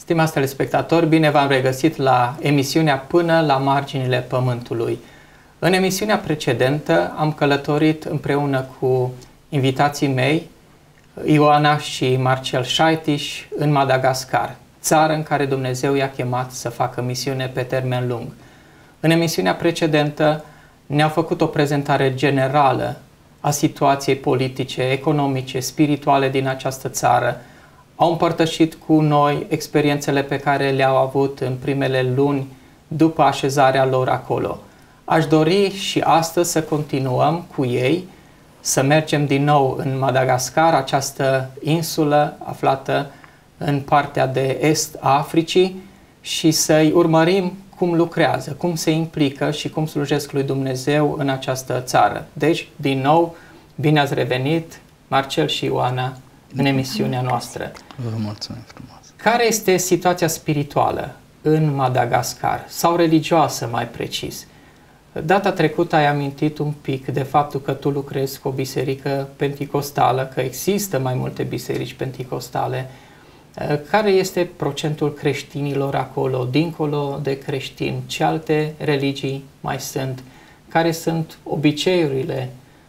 Stimați telespectatori, bine v-am regăsit la emisiunea Până la marginile Pământului. În emisiunea precedentă am călătorit împreună cu invitații mei, Ioana și Marcel Șaitiș, în Madagascar, țară în care Dumnezeu i-a chemat să facă misiune pe termen lung. În emisiunea precedentă ne-au făcut o prezentare generală a situației politice, economice, spirituale din această țară. Au împărtășit cu noi experiențele pe care le-au avut în primele luni după așezarea lor acolo. Aș dori și astăzi să continuăm cu ei, să mergem din nou în Madagascar, această insulă aflată în partea de est a Africii, și să-i urmărim cum lucrează, cum se implică și cum slujesc lui Dumnezeu în această țară. Deci, din nou, bine ați revenit, Marcel și Ioana, în emisiunea noastră. Vă mulțumim frumos. Care este situația spirituală în Madagascar, sau religioasă mai precis? Data trecută ai amintit un pic de faptul că tu lucrezi cu o biserică penticostală, că există mai multe biserici penticostale. Care este procentul creștinilor acolo, dincolo de creștini? Ce alte religii mai sunt? Care sunt obiceiurile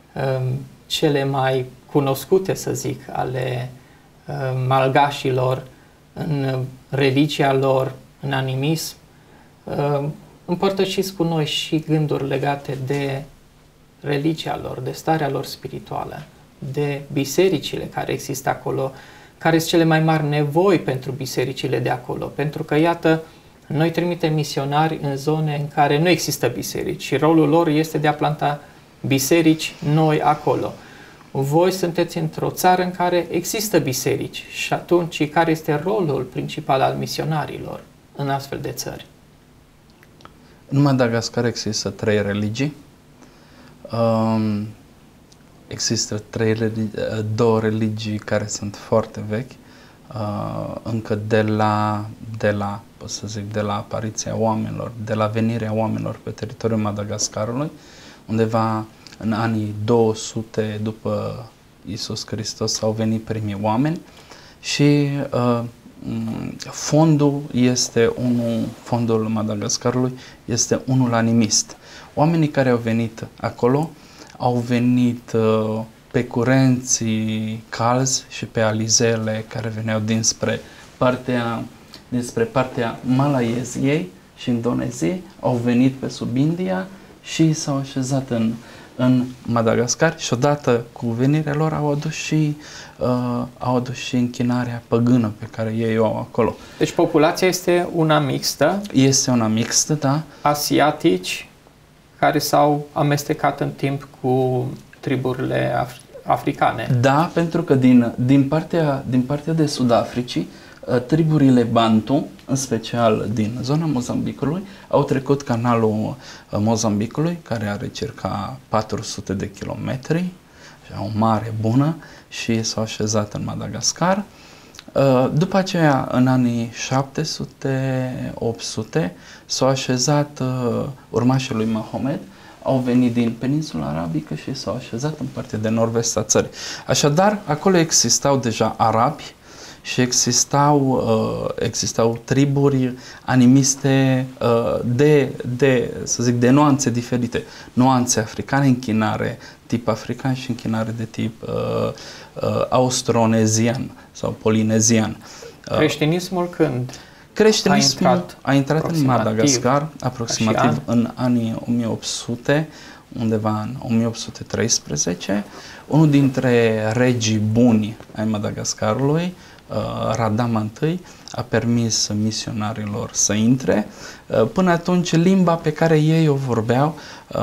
cele mai cunoscute, să zic, ale malgașilor în religia lor, în animism? Împărtășiți cu noi și gânduri legate de religia lor, de starea lor spirituală, de bisericile care există acolo, care sunt cele mai mari nevoi pentru bisericile de acolo. Pentru că, iată, noi trimitem misionari în zone în care nu există biserici și rolul lor este de a planta biserici noi acolo. Voi sunteți într-o țară în care există biserici și atunci care este rolul principal al misionarilor în astfel de țări? În Madagascar există 3 religii. Există 2 religii care sunt foarte vechi, încă de la, pot să zic, de la apariția oamenilor, de la venirea oamenilor pe teritoriul Madagascarului, undeva în anii 200 după Iisus Hristos au venit primii oameni și fondul Madagascarului este unul animist. Oamenii care au venit acolo au venit pe curenții calzi și pe alizele care veneau dinspre partea Malaeziei și Indoneziei, au venit pe sub India și s-au așezat în Madagascar și odată cu venirea lor au adus și închinarea păgână pe care ei o au acolo. Deci populația este una mixtă? Este una mixtă, da. Asiatici care s-au amestecat în timp cu triburile africane. Da, pentru că din partea de Sud-Africii, triburile Bantu, în special din zona Mozambicului, au trecut canalul Mozambicului, care are circa 400 de kilometri, o mare bună, și s-au așezat în Madagascar. După aceea, în anii 700-800, s-au așezat urmașii lui Mahomet, au venit din peninsula arabică și s-au așezat în partea de nord-vest a țării. Așadar, acolo existau deja arabi și existau triburi animiste de nuanțe diferite. Nuanțe africane, închinare tip african și închinare de tip austronezian sau polinezian. Creștinismul când? Creștinismul a intrat în Madagascar aproximativ în anii 1800, undeva în 1813. Unul dintre regii buni ai Madagascarului, Radama I, a permis misionarilor să intre. Până atunci, limba pe care ei o vorbeau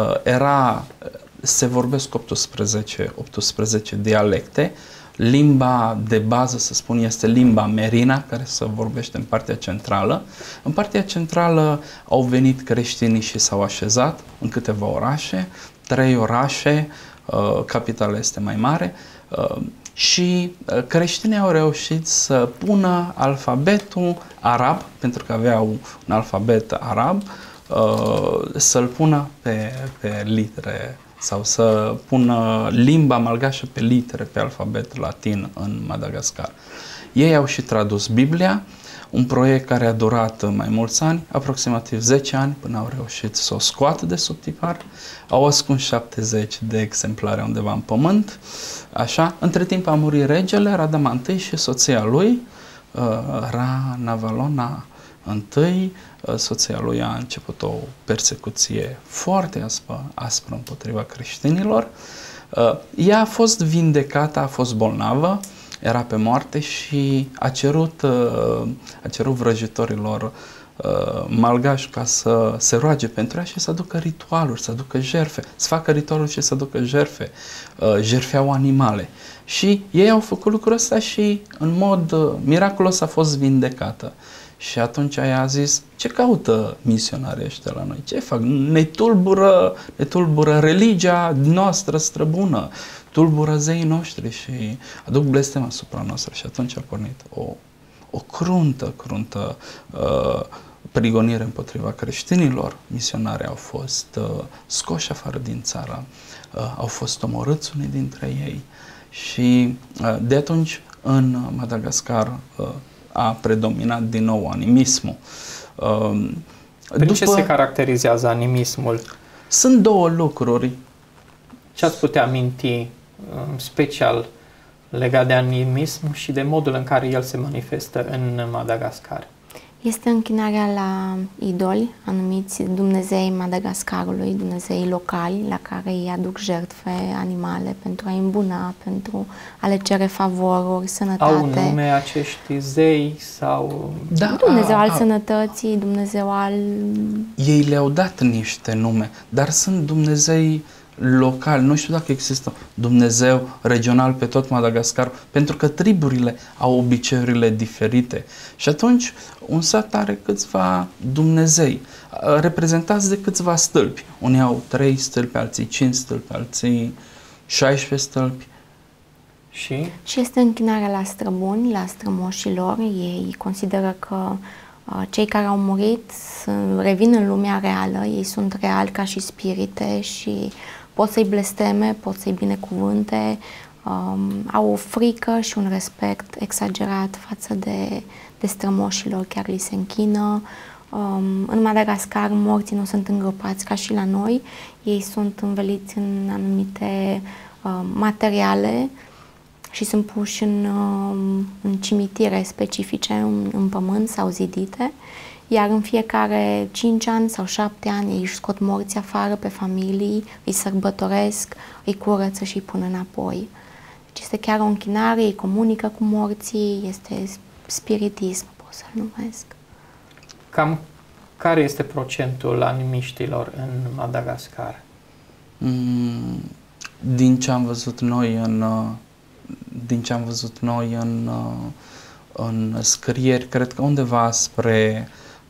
se vorbesc 18 dialecte. Limba de bază, să spun, este limba merina, care se vorbește în partea centrală. În partea centrală au venit creștinii și s-au așezat în câteva orașe, 3 orașe, capitala este mai mare, și creștinii au reușit să pună alfabetul arab, pentru că aveau un alfabet arab, să-l pună pe litere, sau să pună limba malgașă pe litere, pe alfabet latin în Madagascar. Ei au și tradus Biblia. un proiect care a durat mai mulți ani, aproximativ 10 ani, până au reușit să o scoată de sub tipar. Au ascuns 70 de exemplare undeva în pământ. Așa. Între timp a murit regele Radaman I și soția lui, Ranavalona I. Soția lui a început o persecuție foarte aspră împotriva creștinilor. Ea a fost vindecată, a fost bolnavă, era pe moarte și a cerut vrăjitorilor malgași ca să se roage pentru ea și să aducă ritualuri, să aducă jertfe, să facă ritualuri și să aducă jertfe, jertfeau animale. Și ei au făcut lucrul ăsta și în mod miraculos a fost vindecată. Și atunci ea a zis, ce caută misionarii ăștia la noi? Ce fac? Ne tulbură religia noastră străbună, tulbură zeii noștri și aduc blestem asupra noastră. Și atunci a pornit o cruntă prigonire împotriva creștinilor. Misionarii au fost scoși afară din țară, au fost omorâți unii dintre ei și de atunci în Madagascar a predominat din nou animismul. Prin ce se caracterizează animismul? Sunt două lucruri. Ce ați putea aminti special legat de animism și de modul în care el se manifestă în Madagascar? Este închinarea la idoli, anumiți Dumnezei Madagascarului, Dumnezei locali, la care îi aduc jertfe animale pentru a îmbuna, pentru a le cere favoruri, sănătate. Au nume acești zei sau... Da, Dumnezeu al sănătății, Dumnezeu al... Ei le-au dat niște nume, dar sunt Dumnezei local, nu știu dacă există Dumnezeu regional pe tot Madagascar, pentru că triburile au obiceiurile diferite. Și atunci un sat are câțiva Dumnezei, reprezentați de câțiva stâlpi. Unii au 3 stâlpi, alții 5 stâlpi, alții 16 stâlpi. Și este închinarea la străbuni, la strămoșilor. Ei consideră că cei care au murit revin în lumea reală, ei sunt reali ca și spirite și pot să-i blesteme, pot să-i binecuvânte, au o frică și un respect exagerat față de strămoșilor, chiar li se închină. În Madagascar morții nu sunt îngropați ca și la noi, ei sunt înveliți în anumite materiale și sunt puși în cimitire specifice, în pământ sau zidite. Iar în fiecare 5 ani sau 7 ani ei își scot morții afară pe familii, îi sărbătoresc, îi curăță și îi pun înapoi. Deci este chiar o închinare, ei comunică cu morții, este spiritism, pot să-l numesc. Cam care este procentul animiștilor în Madagascar? Din ce am văzut noi în scrieri, cred că undeva spre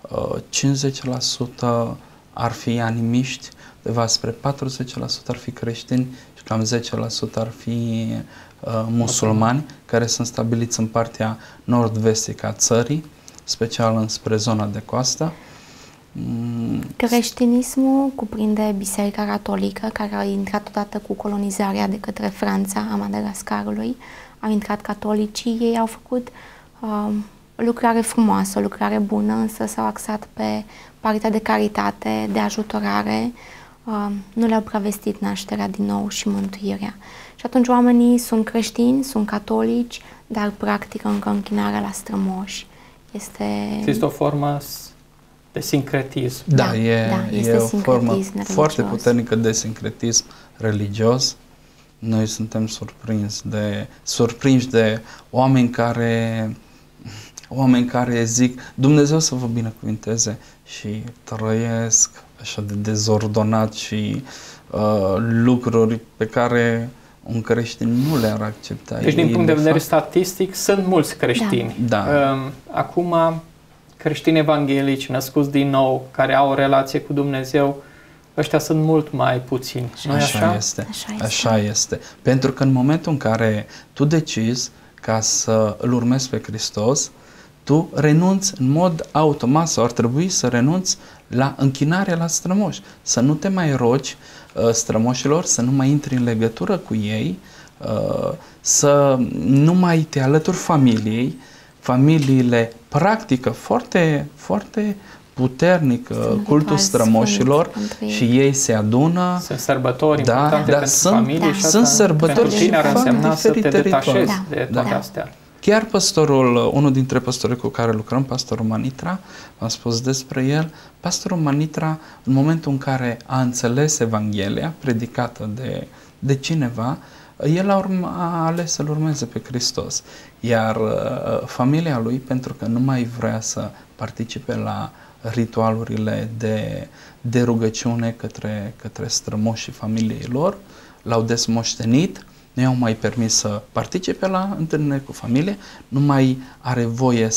50% ar fi animiști, undeva spre 40% ar fi creștini și cam 10% ar fi musulmani, care sunt stabiliți în partea nord-vestică a țării, special înspre zona de coastă. Creștinismul cuprinde Biserica Catolică, care a intrat odată cu colonizarea de către Franța a Madagascarului. Au intrat catolicii, ei au făcut o lucrare frumoasă, o lucrare bună, însă s-au axat pe partea de caritate, de ajutorare, nu le-au prea vestit nașterea din nou și mântuirea. Și atunci oamenii sunt creștini, sunt catolici, dar practică încă închinarea la strămoși. Există o formă de sincretism. Da, e o formă foarte puternică de sincretism religios. Noi suntem surprinși de oameni care zic Dumnezeu să vă binecuvinteze și trăiesc așa de dezordonat și lucruri pe care un creștin nu le-ar accepta. Deci din punct de vedere statistic sunt mulți creștini. Da. Acum creștini evanghelici născuți din nou, care au o relație cu Dumnezeu, ăștia sunt mult mai puțini. Așa este. Pentru că în momentul în care tu decizi ca să îl urmezi pe Hristos, tu renunți în mod automat sau ar trebui să renunți la închinarea la strămoși. Să nu te mai rogi strămoșilor, să nu mai intri în legătură cu ei, să nu mai te alături familiei, familiile practică foarte, foarte puternic cultul strămoșilor și ei se adună. Sunt sărbători importante pentru familie și sunt sărbători și ar însemna să te detașezi de toate astea. Chiar unul dintre pastorii cu care lucrăm, pastorul Manitra, am spus despre el, pastorul Manitra, în momentul în care a înțeles Evanghelia predicată de cineva, el a ales să-L urmeze pe Hristos. Iar familia lui, pentru că nu mai vrea să participe la ritualurile de rugăciune către strămoșii familiei lor, l-au desmoștenit, nu i-au mai permis să participe la întâlniri cu familie, nu mai are voie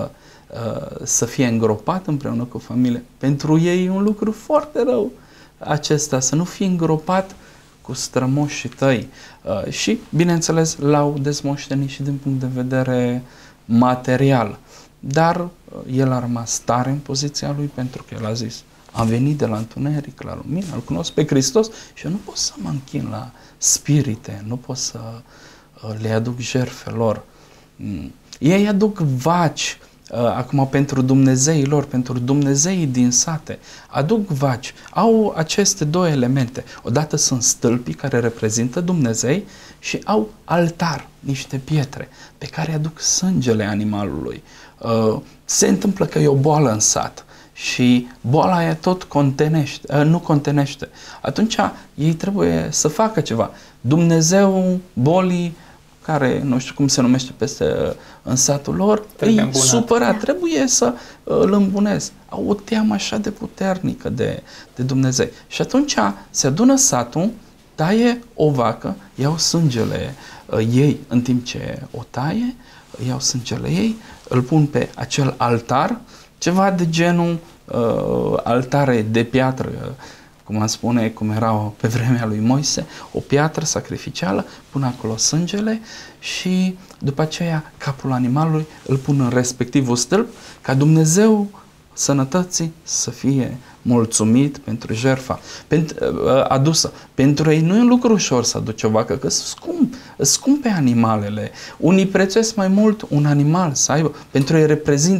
să fie îngropat împreună cu familie. Pentru ei e un lucru foarte rău acesta, să nu fii îngropat cu strămoșii tăi. Și, bineînțeles, l-au desmoștenit și din punct de vedere material. Dar el a rămas tare în poziția lui, pentru că el a zis: am venit de la întuneric la lumină, îl cunosc pe Hristos și eu nu pot să mă închin la spirite, nu pot să le aduc jertfe lor. Ei aduc vaci, acum pentru Dumnezeii lor, pentru Dumnezeii din sate, aduc vaci. Au aceste două elemente. Odată sunt stâlpii care reprezintă Dumnezei și au altar, niște pietre pe care aduc sângele animalului. Se întâmplă că e o boală în sat și boala aia tot nu contenește. Atunci ei trebuie să facă ceva. Dumnezeu bolii, care nu știu cum se numește în satul lor, e supărat, trebuie să îl îmbunezi. Au o teamă așa de puternică de Dumnezeu. Și atunci se adună satul, taie o vacă, iau sângele ei în timp ce o taie, iau sângele ei, îl pun pe acel altar, ceva de genul altare de piatră, cum am spune, cum era pe vremea lui Moise, o piatră sacrificială, pun acolo sângele și după aceea capul animalului îl pun în respectivul stâlp, ca Dumnezeu sănătății să fie mulțumit pentru jertfa adusă. Pentru ei nu e un lucru ușor să aduce o vacă, că sunt scumpe animalele. Unii prețuiesc mai mult un animal să aibă. Pentru ei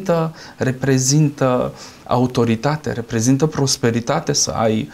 reprezintă autoritate, reprezintă prosperitate să ai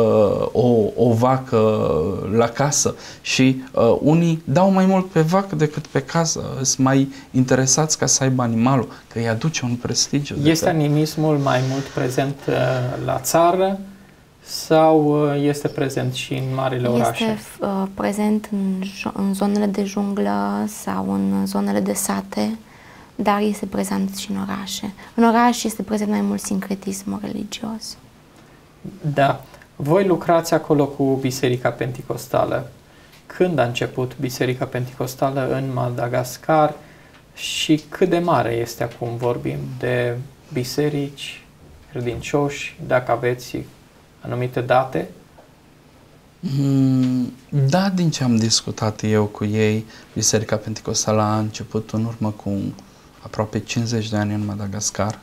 o vacă la casă și unii dau mai mult pe vacă decât pe casă. Sunt mai interesați ca să aibă animalul, că îi aduce un prestigiu. Este animismul mai mult prezent la țară sau este prezent și în marile orașe? Este prezent în zonele de junglă sau în zonele de sate, dar este prezent și în orașe. În oraș este prezent mai mult sincretismul religios. Da. Voi lucrați acolo cu Biserica Penticostală. Când a început Biserica Penticostală în Madagascar și cât de mare este acum? Vorbim de biserici, credincioși, dacă aveți anumite date? Da, din ce am discutat eu cu ei, Biserica Penticostală a început în urmă cu aproape 50 de ani în Madagascar,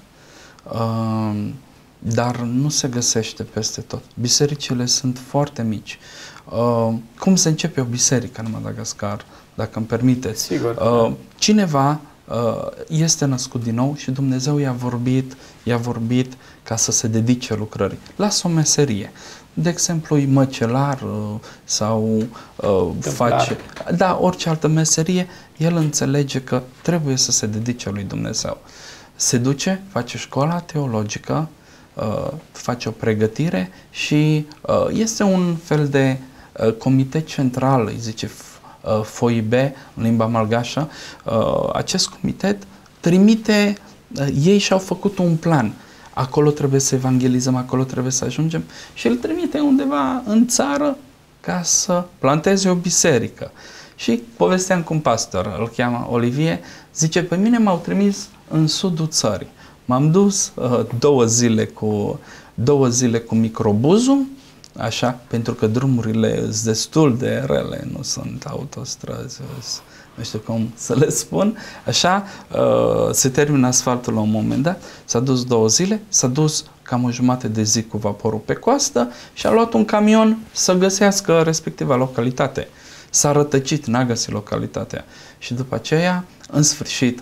dar nu se găsește peste tot. Bisericile sunt foarte mici. Cum se începe o biserică în Madagascar, dacă îmi permiteți? Sigur. Cineva este născut din nou și Dumnezeu i-a vorbit ca să se dedice lucrării. Lasă o meserie. De exemplu, e măcelar sau face... Da, orice altă meserie, el înțelege că trebuie să se dedice lui Dumnezeu. Se duce, face școala teologică, face o pregătire și este un fel de comitet central, îi zice FOIB în limba malgașă. Acest comitet trimite, ei și-au făcut un plan. Acolo trebuie să evangelizăm, acolo trebuie să ajungem și îl trimite undeva în țară ca să planteze o biserică. Și povesteam cu un pastor, îl cheamă Olivier, zice, pe mine m-au trimis în sudul țării. M-am dus 2 zile cu microbuzul, așa, pentru că drumurile sunt destul de rele, nu sunt autostrăzi, nu știu cum să le spun, așa, se termină asfaltul la un moment dat, s-a dus 2 zile, s-a dus cam o jumătate de zi cu vaporul pe coastă și a luat un camion să găsească respectiva localitate. S-a rătăcit, n-a găsit localitatea și după aceea, în sfârșit,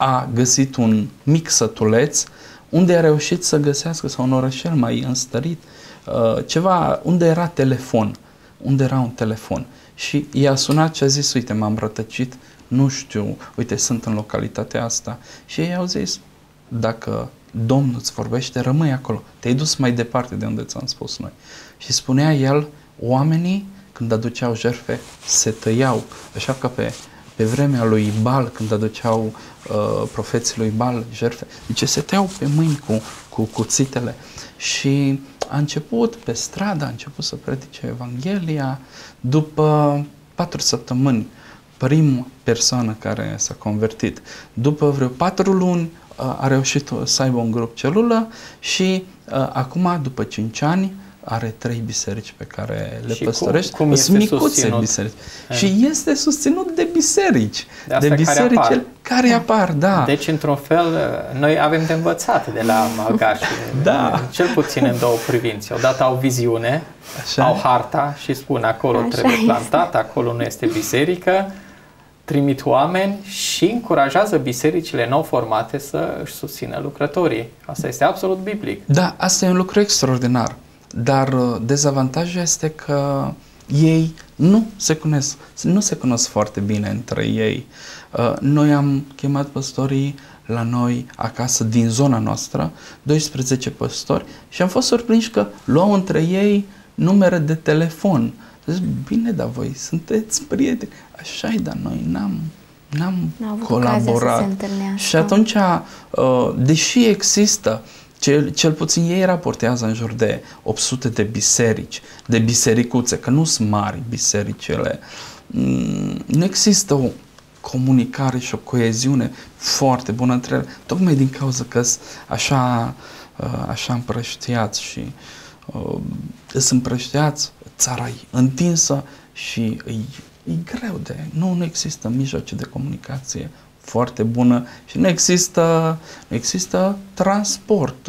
a găsit un mic sătuleț unde a reușit să găsească, sau un orășel mai înstărit, ceva unde era telefon, unde era un telefon. Și i-a sunat și a zis, uite, m-am rătăcit, nu știu, uite, sunt în localitatea asta. Și ei au zis, dacă Domnul îți vorbește, rămâi acolo. Te-ai dus mai departe de unde ți-am spus noi. Și spunea el, oamenii, când aduceau jertfe, se tăiau. Așa că pe vremea lui Bal, când aduceau profeții lui Bal jertfe, deci se tăiau pe mâini cu cuțitele. Și a început pe stradă, a început să predice Evanghelia. După 4 săptămâni, prima persoană care s-a convertit. După vreo 4 luni a reușit să aibă un grup celulă și acum, după 5 ani, are 3 biserici pe care le păstorește. Cum este micuțe biserici. Și este susținut de biserici. De biserici care apar, da. Deci, într-un fel, noi avem de învățat de la Malgași. Da. Cel puțin în 2 privințe. Odată au viziune, au harta și spun acolo trebuie plantat, acolo nu este biserică, trimit oameni și încurajează bisericile nou formate să își susțină lucrătorii. Asta este absolut biblic. Da, asta e un lucru extraordinar. Dar dezavantajul este că ei nu se cunosc foarte bine între ei. Noi am chemat păstorii la noi acasă din zona noastră, 12 păstori, și am fost surprinși că luau între ei numere de telefon. Zic, bine, dar voi sunteți prieteni. Așa-i, dar noi n-am colaborat. Și atunci, deși există, cel puțin ei raportează în jur de 800 de biserici, de bisericuțe, că nu sunt mari bisericile. Nu există o comunicare și o coeziune foarte bună între ele, tocmai din cauza că așa împrăștiați și sunt împrăștiați, țara e întinsă și e greu nu există mijloace de comunicație foarte bună și nu există transport.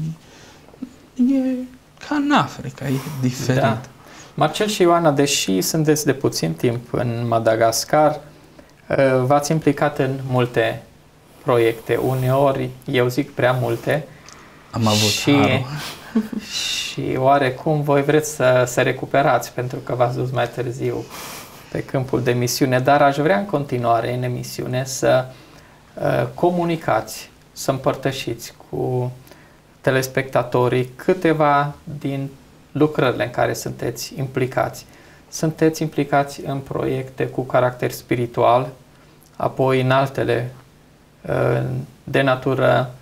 E ca în Africa, e diferit. Da. Marcel și Ioana, deși sunteți de puțin timp în Madagascar, v-ați implicat în multe proiecte, uneori, eu zic prea multe. Am avut și oarecum voi vreți să recuperați, pentru că v-ați dus mai târziu pe câmpul de misiune, dar aș vrea în continuare în emisiune să comunicați, să împărtășiți cu telespectatorii câteva din lucrările în care sunteți implicați. Sunteți implicați în proiecte cu caracter spiritual, apoi în altele de natură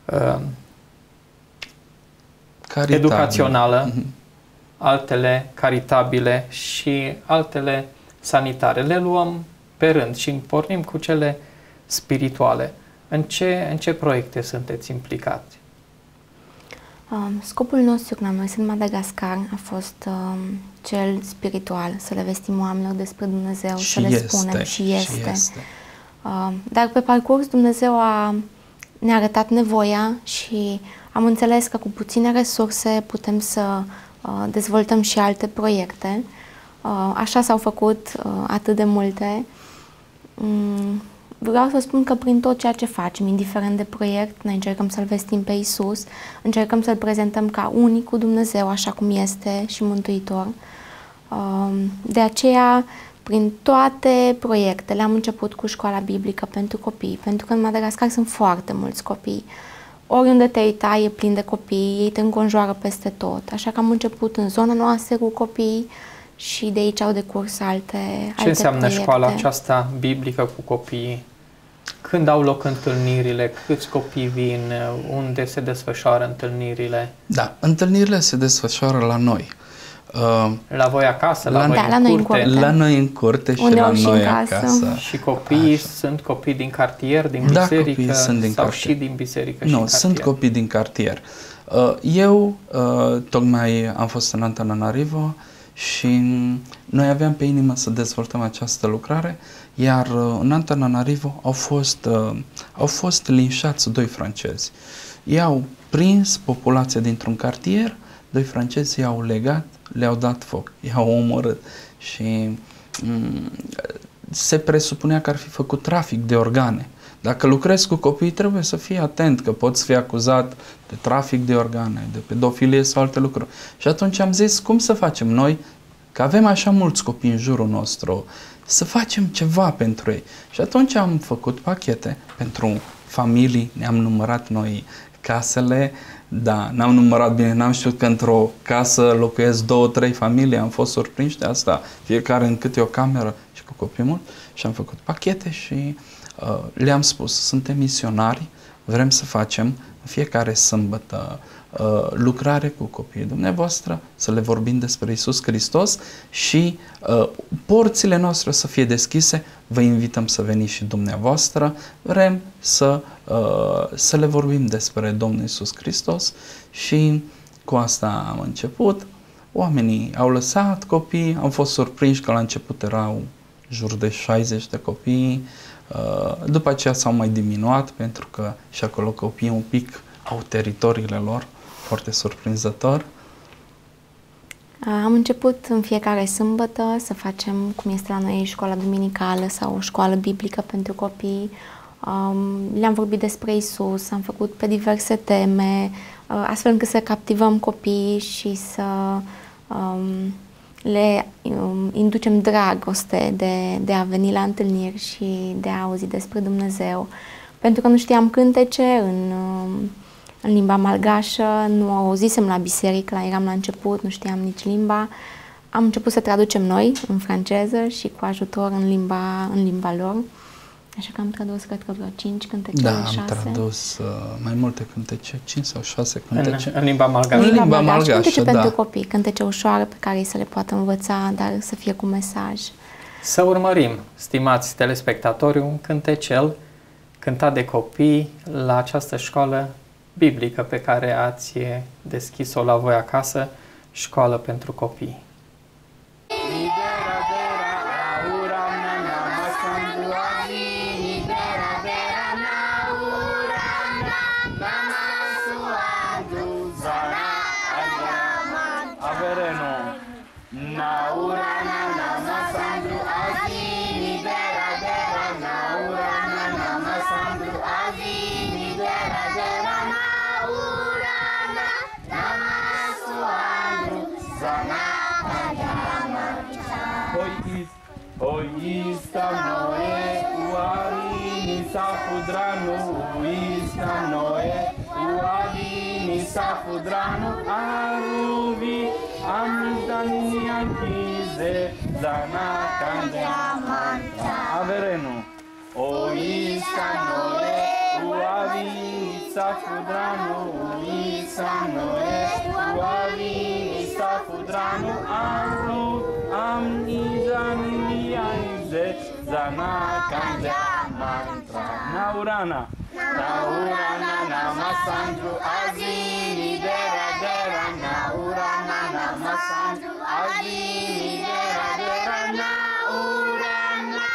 educațională, altele caritabile și altele sanitare. Le luăm pe rând și pornim cu cele spirituale. În ce proiecte sunteți implicați? Scopul nostru când am mers în Madagascar a fost cel spiritual, să le vestim oamenilor despre Dumnezeu, să le spunem și este. Dar pe parcurs Dumnezeu ne-a arătat nevoia și am înțeles că cu puține resurse putem să dezvoltăm și alte proiecte. Așa s-au făcut atât de multe. Vreau să spun că prin tot ceea ce facem, indiferent de proiect, noi încercăm să-L vestim pe Iisus, încercăm să-L prezentăm ca unicul Dumnezeu, așa cum este și Mântuitor. De aceea, prin toate proiectele, am început cu școala biblică pentru copii, pentru că în Madagascar sunt foarte mulți copii. Oriunde te uita e plin de copii, ei te înconjoară peste tot, așa că am început în zona noastră cu copii și de aici au decurs alte Ce înseamnă proiecte. Școala aceasta biblică cu copiii? Când au loc întâlnirile? Câți copii vin? Unde se desfășoară întâlnirile? Da, întâlnirile se desfășoară la noi. La voi acasă? La voi în curte? La noi în curte și la noi acasă. Și copiii sunt copii din cartier, din biserică? Sunt din sau cartier. Și din biserică? Nu, sunt copii din cartier. Eu tocmai am fost în Antananarivo și noi aveam pe inimă să dezvoltăm această lucrare, iar în Antananarivo au fost linșați 2 francezi. Ei au prins populația dintr-un cartier, 2 francezi i-au legat, le-au dat foc, i-au omorât și se presupunea că ar fi făcut trafic de organe. Dacă lucrezi cu copii, trebuie să fii atent, că poți fi acuzat de trafic de organe, de pedofilie sau alte lucruri. Și atunci am zis, cum să facem noi, că avem așa mulți copii în jurul nostru, să facem ceva pentru ei. Și atunci am făcut pachete pentru familii, ne-am numărat noi casele, da, n-am numărat bine, n-am știut că într-o casă locuiesc 2-3 familii, am fost surprinși de asta, fiecare în câte o cameră și cu copii mult, și am făcut pachete și le-am spus, suntem misionari, vrem să facem în fiecare sâmbătă lucrare cu copiii dumneavoastră, să le vorbim despre Iisus Hristos și porțile noastre să fie deschise, vă invităm să veniți și dumneavoastră, vrem să le vorbim despre Domnul Iisus Hristos și cu asta am început. Oamenii au lăsat copii, am fost surprinși că la început erau jur de 60 de copii, după aceea s-au mai diminuat pentru că și acolo copiii un pic au teritoriile lor, foarte surprinzător. Am început în fiecare sâmbătă să facem, cum este la noi, școala duminicală sau o școală biblică pentru copii. Le-am vorbit despre Isus, am făcut pe diverse teme, astfel încât să captivăm copiii și să le inducem dragoste de a veni la întâlniri și de a auzi despre Dumnezeu. Pentru că nu știam cântece în limba malgașă, nu auzisem la biserică, eram la început, nu știam nici limba. Am început să traducem noi în franceză și cu ajutor în limba lor. Așa că am tradus, cred că vreo 5 cântece, 6. Da, am tradus mai multe cântece, 5 sau 6 cântece. În limba malgașă. În limba malgașă, cântece da. pentru copii, cântece ușoare pe care ei să le poată învăța, dar să fie cu mesaj. Să urmărim, stimați telespectatori, un cântecel cântat de copii la această școală biblică pe care ați deschis-o la voi acasă, școală pentru copii. Safudranu aruvi amidani anchize zana kandiamanta averenu oisa noe uavi safudranu oisa noe uavi safudranu aru amidani anchize zana kandiamanta naurana Naurana namasandru azini dera dera Naurana namasandru azini dera dera Naurana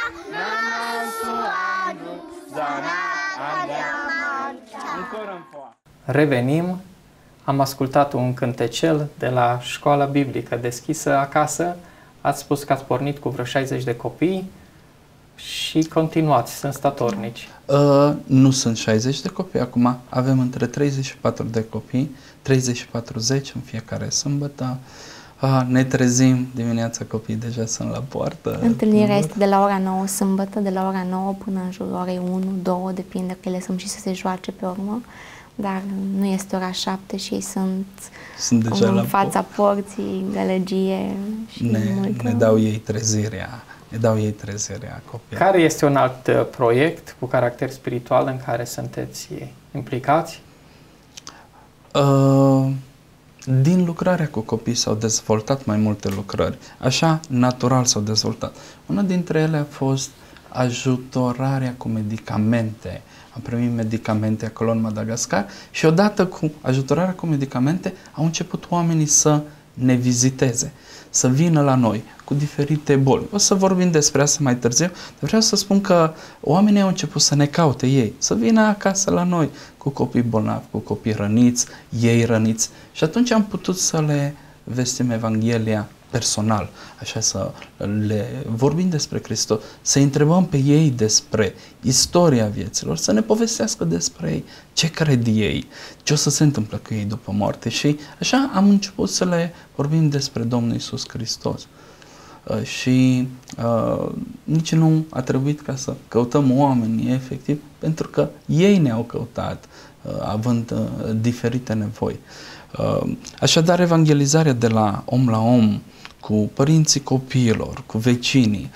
namasuandru zana adiamanta. Revenim, am ascultat un cântecel de la școala biblică deschisă acasă. Ați spus că ați pornit cu vreo 60 de copii și continuați, sunt statornici. Nu sunt 60 de copii, acum avem între 34 de copii, 30-40 în fiecare sâmbătă. Ne trezim dimineața, copiii deja sunt la poartă. Întâlnirea este de la ora 9 sâmbătă, de la ora 9 până în jurul orei 1-2, depinde că le sunt și să se joace pe urmă, dar nu este ora 7 și ei sunt deja în fața porții, gălăgie și ne dau ei trezirea. Ne dau ei trezirea copiilor. Care este un alt proiect cu caracter spiritual în care sunteți implicați? Din lucrarea cu copii s-au dezvoltat mai multe lucrări. Așa, natural s-au dezvoltat. Una dintre ele a fost ajutorarea cu medicamente. Am primit medicamente acolo în Madagascar și odată cu ajutorarea cu medicamente au început oamenii să ne viziteze, să vină la noi cu diferite boli. O să vorbim despre asta mai târziu, dar vreau să spun că oamenii au început să ne caute ei, să vină acasă la noi cu copii bolnavi, cu copii răniți, ei răniți. Și atunci am putut să le vestim Evanghelia personal, așa să le vorbim despre Hristos, să întrebăm pe ei despre istoria vieților, să ne povestească despre ei, ce cred ei, ce o să se întâmplă cu ei după moarte. Și așa am început să le vorbim despre Domnul Iisus Hristos. Și nici nu a trebuit ca să căutăm oamenii efectiv, pentru că ei ne-au căutat având diferite nevoi. Așadar, evangelizarea de la om, cu părinții copiilor, cu vecinii,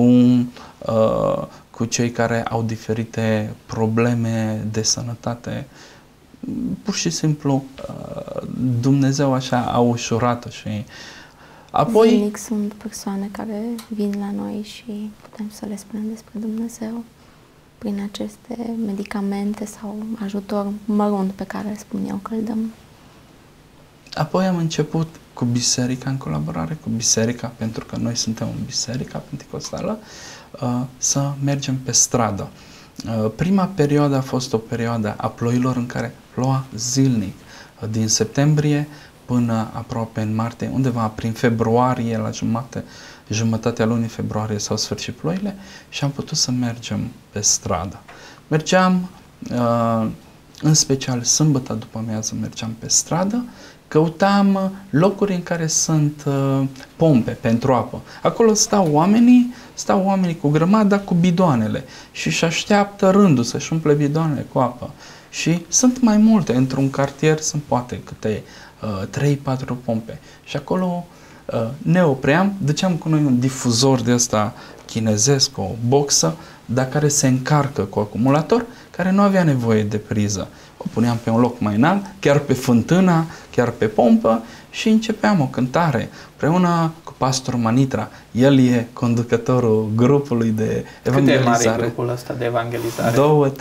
cu cei care au diferite probleme de sănătate, pur și simplu Dumnezeu așa a ușurat-o și apoi... Zilnic sunt persoane care vin la noi și putem să le spunem despre Dumnezeu prin aceste medicamente sau ajutor mărunt pe care spun eu că îl dăm. Apoi am început cu biserica, în colaborare cu biserica, pentru că noi suntem în biserica penticostală, să mergem pe stradă. Prima perioadă a fost o perioadă a ploilor în care ploua zilnic, din septembrie până aproape în martie, undeva prin februarie, la jumătatea lunii februarie s-au sfârșit ploile și am putut să mergem pe stradă. Mergeam, în special sâmbătă după amiază mergeam pe stradă, căutam locuri în care sunt pompe pentru apă. Acolo stau oamenii cu grămada, cu bidoanele și își așteaptă rândul să-și umple bidoanele cu apă. Și sunt mai multe, într-un cartier sunt poate câte 3-4 pompe. Și acolo ne opream, duceam cu noi un difuzor de ăsta chinezesc, o boxă, dar care se încarcă cu acumulator, care nu avea nevoie de priză. O puneam pe un loc mai înalt, chiar pe fântâna, chiar pe pompă și începeam o cântare împreună cu pastorul Manitra. El e conducătorul grupului de evangelizare. Cât de mare e grupul ăsta de evangelizare?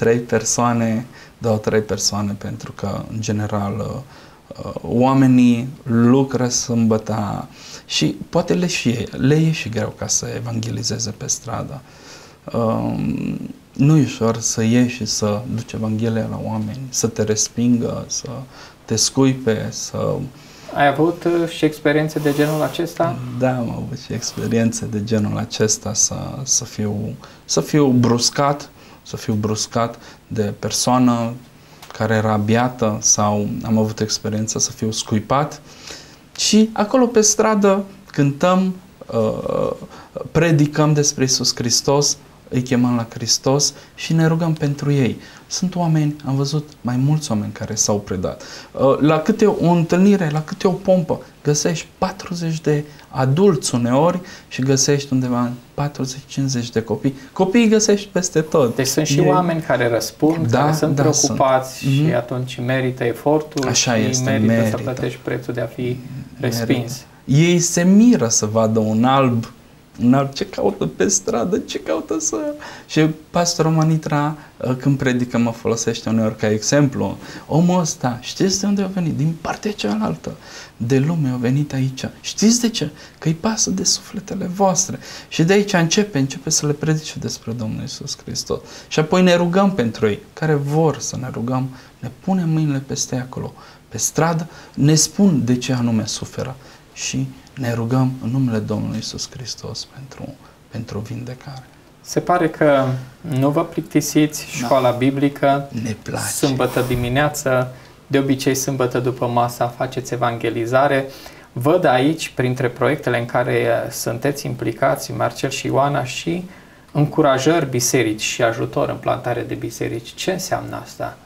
2-3 persoane, pentru că, în general, oamenii lucră sâmbăta și poate le e și greu ca să evangelizeze pe stradă. Nu e ușor să ieși și să duci Evanghelia la oameni, să te respingă, să te scuipe, să... Ai avut și experiențe de genul acesta? Da, am avut și experiențe de genul acesta, să fiu bruscat de persoană care era abiată sau am avut experiența să fiu scuipat și acolo pe stradă cântăm, predicăm despre Iisus Hristos, îi chemăm la Hristos și ne rugăm pentru ei. Sunt oameni, am văzut mai mulți oameni care s-au predat. La câte o întâlnire, la câte o pompă, găsești 40 de adulți uneori și găsești undeva 40-50 de copii. Copiii găsești peste tot. Deci sunt și oameni care răspund, care sunt preocupați și atunci merită efortul și merită să plătești prețul de a fi respins. Ei se miră să vadă un alb ce caută pe stradă, ce caută să... Și pastorul Manitra, când predică, mă folosește uneori ca exemplu. Omul ăsta, știți de unde a venit? Din partea cealaltă de lume a venit aici. Știți de ce? Că îi pasă de sufletele voastre. Și de aici începe să le predice despre Domnul Iisus Hristos. Și apoi ne rugăm pentru ei, care vor să ne rugăm, ne punem mâinile peste acolo, pe stradă, ne spun de ce anume suferă. Și ne rugăm în numele Domnului Iisus Hristos pentru vindecare. Se pare că nu vă plictisiți școala biblică. Ne place. Sâmbătă dimineață, de obicei sâmbătă după masa faceți evangelizare. Văd aici, printre proiectele în care sunteți implicați, Marcel și Ioana, și încurajări biserici și ajutor în plantare de biserici. Ce înseamnă asta?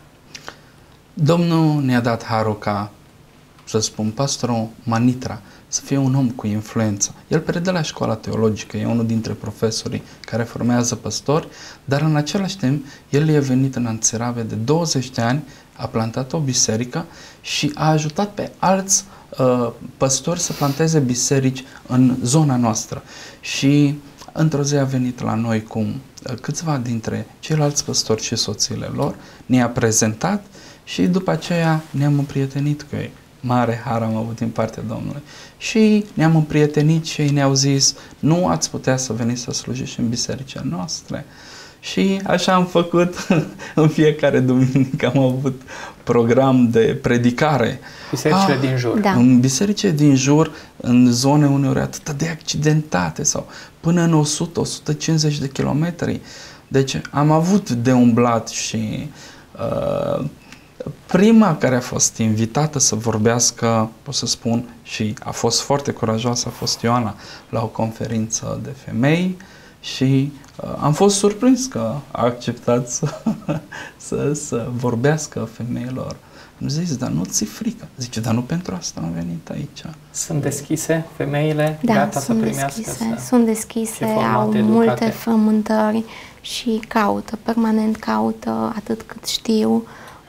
Domnul ne-a dat harul ca, să spun, pastorul Manitra să fie un om cu influență. El predă la școala teologică, e unul dintre profesorii care formează păstori, dar în același timp, el e venit în Anțirave de 20 de ani, a plantat o biserică și a ajutat pe alți păstori să planteze biserici în zona noastră. Și într-o zi a venit la noi cu câțiva dintre ceilalți păstori și soțiile lor, ne-a prezentat și după aceea ne-am împrietenit cu ei. Mare har am avut din partea Domnului. Și ne-am împrietenit și ei ne-au zis, nu ați putea să veniți să slujiți în bisericile noastre? Și așa am făcut în fiecare duminică, am avut program de predicare. Bisericile din jur. Da. În bisericile din jur, în zone uneori atât de accidentate sau până în 100-150 de kilometri. Deci am avut de umblat și prima care a fost invitată să vorbească, pot să spun, și a fost foarte curajoasă, a fost Ioana la o conferință de femei și am fost surprins că a acceptat să vorbească femeilor. Am zis, dar nu ți frică? Zice, dar nu pentru asta am venit aici. Sunt deschise femeile, da, gata să primească? Sunt deschise, au multe frământări și permanent caută atât cât știu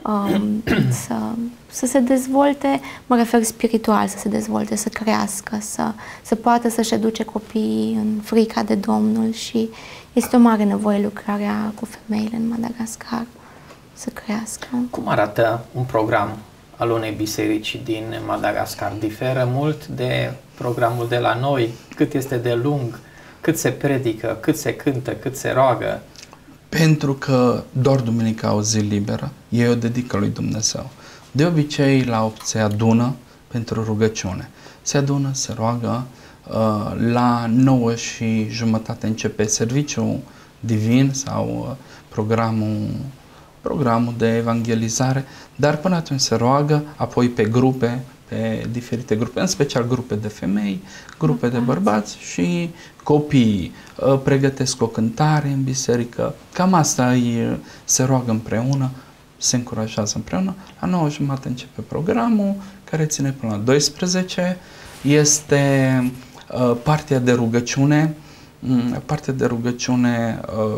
să se dezvolte, mă refer spiritual, să se dezvolte, să crească, să poată să-și educe copiii în frica de Domnul și este o mare nevoie lucrarea cu femeile în Madagascar, să crească. Cum arată un program al unei biserici din Madagascar? Diferă mult de programul de la noi? Cât este de lung? Cât se predică? Cât se cântă? Cât se roagă? Pentru că doar duminica au zi liberă, ei o dedică lui Dumnezeu. De obicei, la 8 se adună pentru rugăciune. Se adună, se roagă, la 9:30 începe serviciul divin sau programul de evangelizare, dar până atunci se roagă, apoi pe grupe, pe diferite grupe, în special grupe de femei, grupe de bărbați și copiii pregătesc o cântare în biserică. Cam asta se roagă împreună, se încurajează împreună. La 9:30 începe programul, care ține până la 12. Este partea de rugăciune. Partea de rugăciune,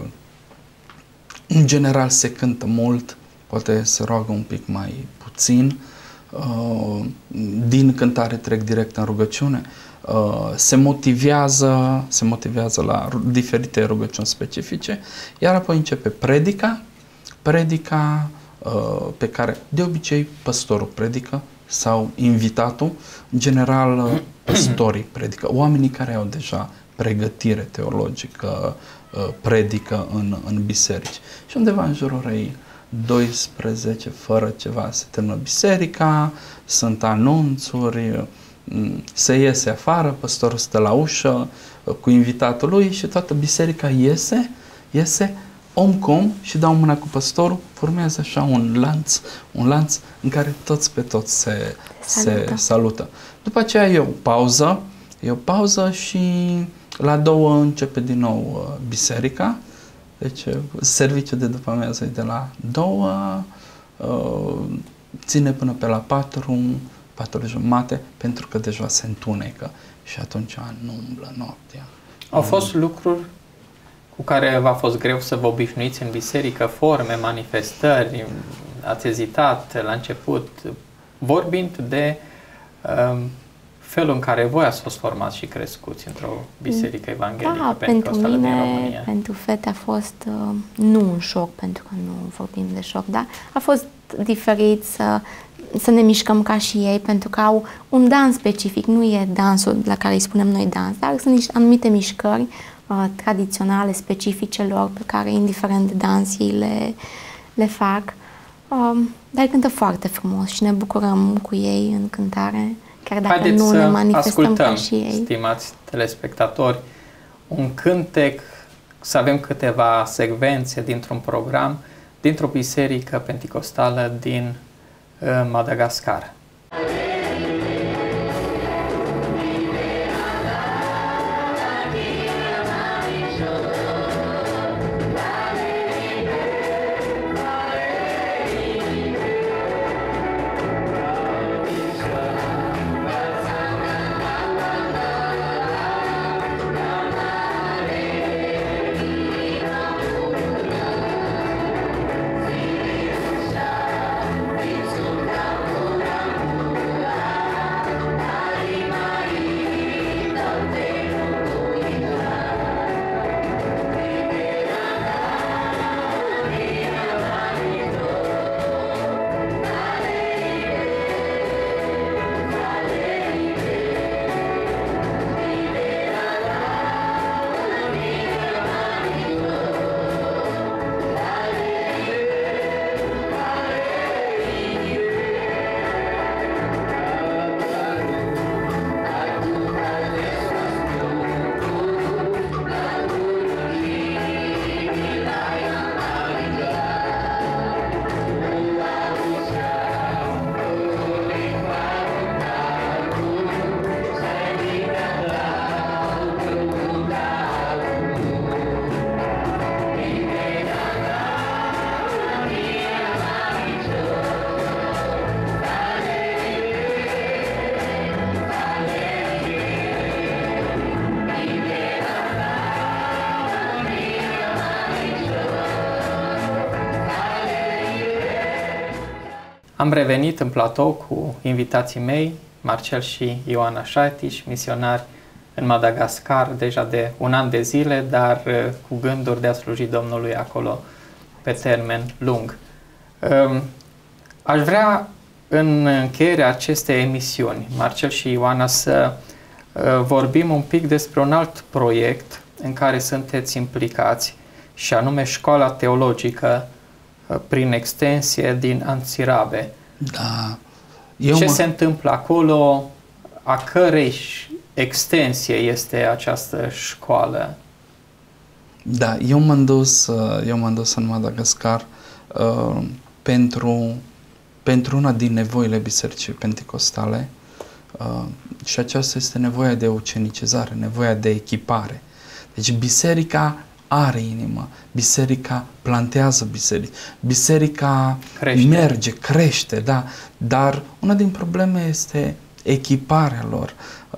în general, se cântă mult, poate se roagă un pic mai puțin. Din cântare trec direct în rugăciune. Se motivează la diferite rugăciuni specifice, iar apoi începe predica pe care de obicei păstorul predică sau invitatul, în general păstorii predică, oamenii care au deja pregătire teologică predică în biserici. Și undeva în jurul orei 12 fără ceva se termină biserica, sunt anunțuri, se iese afară, păstorul stă la ușă cu invitatul lui și toată biserica iese om cu om și dau mâna cu păstorul, formează așa un lanț în care toți pe toți se salută. După aceea e o pauză și la 2 începe din nou biserica. Deci serviciul de după amiază e de la 2, ține până pe la 4:30, pentru că deja se întunecă și atunci nu umblă noaptea. Au fost lucruri cu care v-a fost greu să vă obișnuiți în biserică, forme, manifestări, ați ezitat la început, vorbind de felul în care voi ați fost formați și crescuți într-o biserică evanghelică pentecostală din România. Pentru fete a fost nu un șoc, pentru că nu vorbim de șoc, dar a fost diferit să ne mișcăm ca și ei, pentru că au un dans specific, nu e dansul la care îi spunem noi dans, dar sunt niște anumite mișcări tradiționale, specifice lor, pe care, indiferent de dans, ei le fac. Dar cântă foarte frumos și ne bucurăm cu ei în cântare, chiar dacă haideți nu ne manifestăm ascultăm, ca și ei. stimați telespectatori, un cântec, să avem câteva secvențe dintr-un program, dintr-o biserică penticostală din Madagascar. Am revenit în platou cu invitații mei, Marcel și Ioana Șaitiș, misionari în Madagascar deja de 1 an de zile, dar cu gânduri de a sluji Domnului acolo pe termen lung. Aș vrea în încheierea acestei emisiuni, Marcel și Ioana, să vorbim un pic despre un alt proiect în care sunteți implicați, și anume Școala Teologică prin extensie din Antsirabe. Da. Ce se întâmplă acolo? A cărei extensie este această școală? Da, eu m-am dus în Madagascar pentru una din nevoile bisericii penticostale și aceasta este nevoia de ucenicizare, nevoia de echipare. Deci biserica are inimă, biserica plantează biserica merge, crește, da, dar una din probleme este echiparea lor.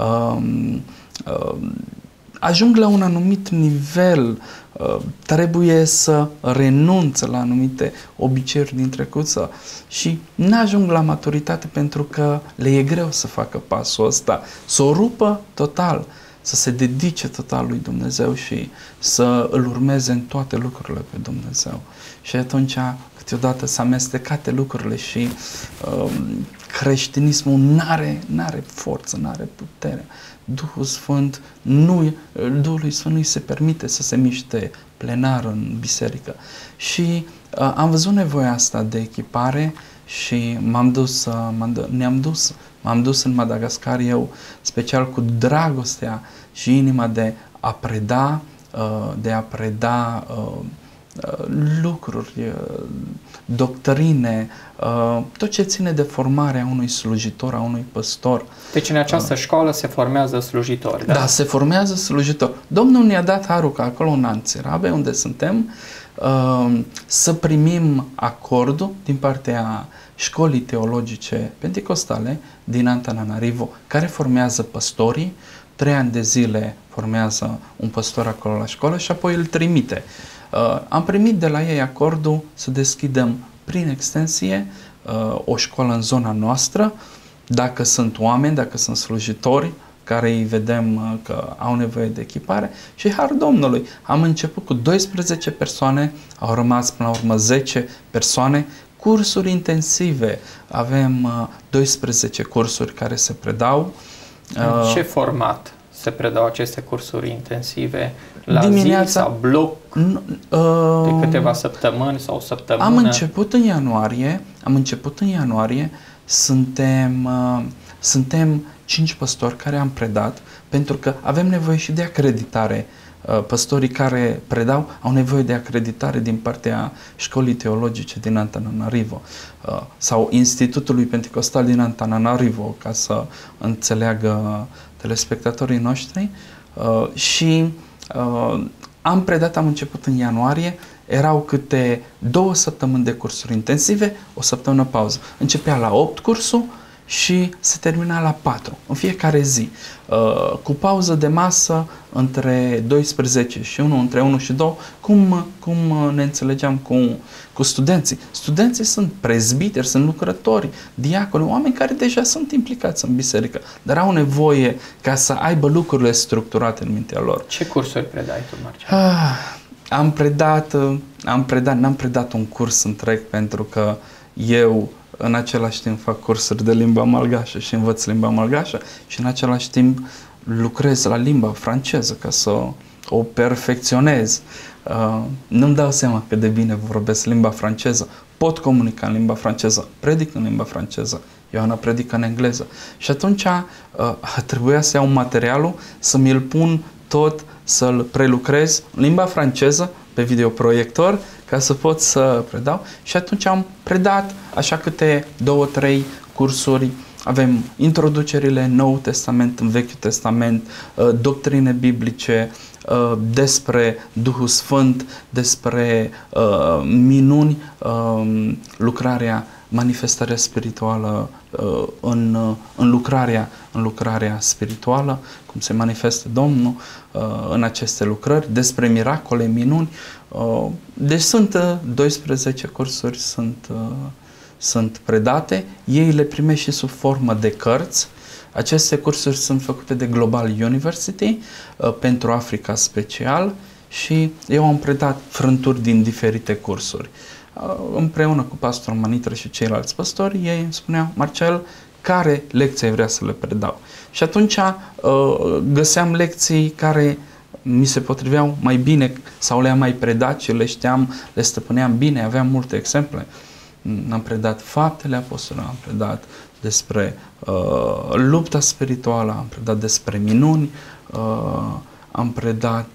Ajung la un anumit nivel, trebuie să renunțe la anumite obiceiuri din trecut și nu ajung la maturitate pentru că le e greu să facă pasul ăsta, să o rupă total, să se dedice total lui Dumnezeu și să îl urmeze în toate lucrurile pe Dumnezeu. Și atunci câteodată s-a amestecate lucrurile și creștinismul n-are forță, n-are putere. Duhului Sfânt nu-i se permite să se miște plenar în biserică. Și am văzut nevoia asta de echipare și m-am dus în Madagascar, eu special cu dragostea și inima de a preda lucruri, doctrine, tot ce ține de formarea unui slujitor, a unui păstor. Deci în această școală se formează slujitori, da? Da, se formează slujitori. Domnul ne-a dat harul ca acolo în Antsirabe, unde suntem, să primim acordul din partea Școlii Teologice Penticostale din Antananarivo, care formează păstorii. 3 ani de zile formează un păstor acolo la școală și apoi îl trimite. Am primit de la ei acordul să deschidem prin extensie o școală în zona noastră, dacă sunt oameni, dacă sunt slujitori care îi vedem că au nevoie de echipare, și har Domnului. Am început cu 12 persoane, au rămas până la urmă 10 persoane, cursuri intensive. Avem 12 cursuri care se predau. În ce format se predau aceste cursuri intensive? La dimineața, zi sau bloc de câteva săptămâni sau o săptămână? Am început în ianuarie, suntem 5 păstori care am predat, pentru că avem nevoie și de acreditare. Păstorii care predau au nevoie de acreditare din partea Școlii Teologice din Antananarivo sau Institutului Penticostal din Antananarivo, ca să înțeleagă telespectatorii noștri. Și am început în ianuarie, erau câte 2 săptămâni de cursuri intensive, o săptămână pauză. Începea la 8 cursul și se termina la 4, în fiecare zi, cu pauză de masă între 12 și 1, între 1 și 2, cum ne înțelegeam cu studenții. Studenții sunt prezbiteri, sunt lucrători, diaconi, oameni care deja sunt implicați în biserică, dar au nevoie ca să aibă lucrurile structurate în mintea lor. Ce cursuri predai tu, Marcel? N-am predat un curs întreg, pentru că eu în același timp fac cursuri de limba malgașă și învăț limba malgașă și în același timp lucrez la limba franceză ca să o perfecționez. Nu-mi dau seama cât de bine vorbesc limba franceză, pot comunica în limba franceză, predic în limba franceză, Ioana predică în engleză. Și atunci trebuia să iau materialul, să mi-l pun tot, să-l prelucrez în limba franceză pe videoproiector, ca să pot să predau. Și atunci am predat așa câte 2-3 cursuri. Avem introducerile în Noul Testament, în Vechiul Testament, doctrine biblice, despre Duhul Sfânt, despre minuni, manifestarea spirituală în lucrarea spirituală, cum se manifestă Domnul în aceste lucrări, despre miracole, minuni. Deci sunt 12 cursuri, sunt predate, ei le primesc și sub formă de cărți. Aceste cursuri sunt făcute de Global University pentru Africa special și eu am predat frânturi din diferite cursuri. Împreună cu pastorul Manitră și ceilalți păstori, ei îmi spuneau: Marcel, care lecție vrea să le predau? Și atunci găseam lecții care mi se potriveau mai bine sau le-am mai predat și le știam, le stăpâneam bine, aveam multe exemple. Am predat faptele apostolilor, am predat despre lupta spirituală, am predat despre minuni, am predat,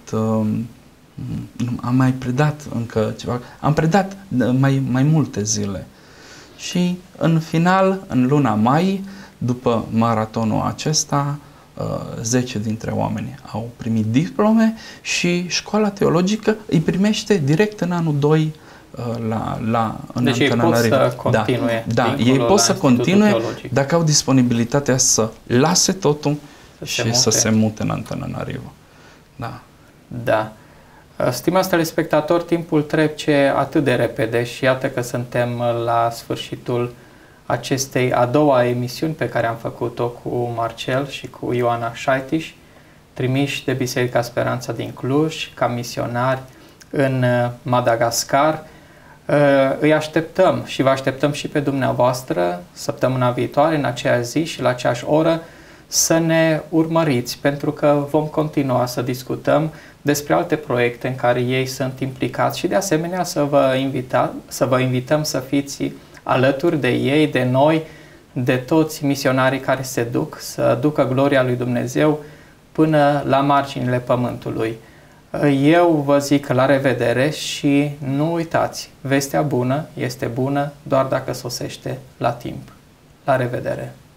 am mai predat încă ceva, am predat mai multe zile. Și în final, în luna mai, după maratonul acesta, 10 dintre oameni au primit diplome și școala teologică îi primește direct în anul 2 în deci ei pot să continue. Da, ei pot să continue teologic, dacă au disponibilitatea să lase totul să se mute în Antananarivo. Da. Da. Stimați telespectatori, timpul trece atât de repede și iată că suntem la sfârșitul acestei a doua emisiuni pe care am făcut-o cu Marcel și cu Ioana Șaitiș, trimiși de Biserica Speranța din Cluj ca misionari în Madagascar. Îi așteptăm și vă așteptăm și pe dumneavoastră săptămâna viitoare, în aceeași zi și la aceeași oră, să ne urmăriți, pentru că vom continua să discutăm despre alte proiecte în care ei sunt implicați și de asemenea să vă invităm să fiți alături de ei, de noi, de toți misionarii care se duc, să ducă gloria lui Dumnezeu până la marginile pământului. Eu vă zic la revedere și nu uitați, vestea bună este bună doar dacă sosește la timp. La revedere!